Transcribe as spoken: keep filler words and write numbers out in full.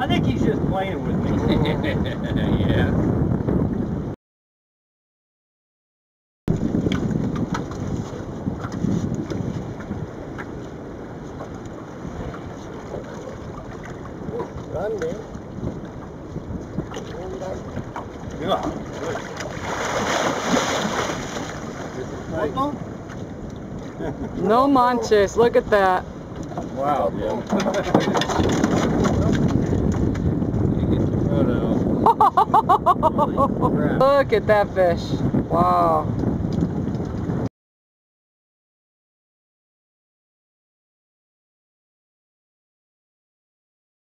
I think he's just playing with me. Yeah. Run, man. Yeah. No manches, look at that. Wow, yeah. Look at that fish. Wow.